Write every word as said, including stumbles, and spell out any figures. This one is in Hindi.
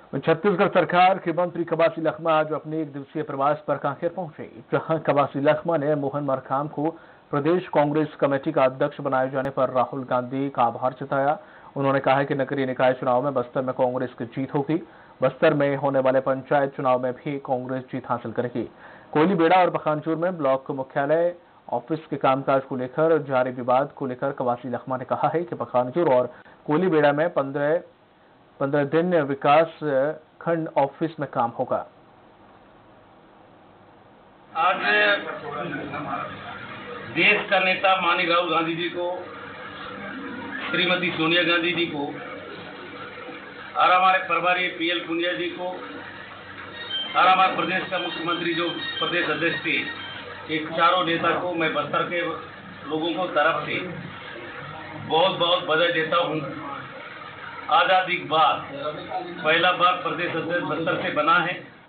छत्तीसगढ़ सरकार के मंत्री कवासी लखमा आज अपने एक दिवसीय प्रवास पर कांकेर पहुंचे, जहां कवासी लखमा ने मोहन मरकाम को प्रदेश कांग्रेस कमेटी का अध्यक्ष बनाए जाने पर राहुल गांधी का आभार जताया। उन्होंने कहा कि नगरीय निकाय चुनाव में बस्तर में कांग्रेस की जीत होगी। बस्तर में होने वाले पंचायत चुनाव में भी कांग्रेस जीत हासिल करेगी। कोयलीबेड़ा और पखानजोर में ब्लॉक मुख्यालय ऑफिस के कामकाज को लेकर जारी विवाद को लेकर कवासी लखमा ने कहा है कि पखानजोर और कोयलीबेड़ा में पंद्रह पंद्रह दिन विकास खंड ऑफिस में काम होगा। आज देश का नेता माननीय राहुल गांधी जी को, श्रीमती सोनिया गांधी जी को और हमारे प्रभारी पीएल पुनिया जी को और हमारे प्रदेश का मुख्यमंत्री जो प्रदेश अध्यक्ष थे, एक चारों नेता को मैं बस्तर के लोगों को तरफ से बहुत बहुत बधाई देता हूं। आज़ादी के बाद पहला बार प्रदेश अध्यक्ष बस्तर से बना है।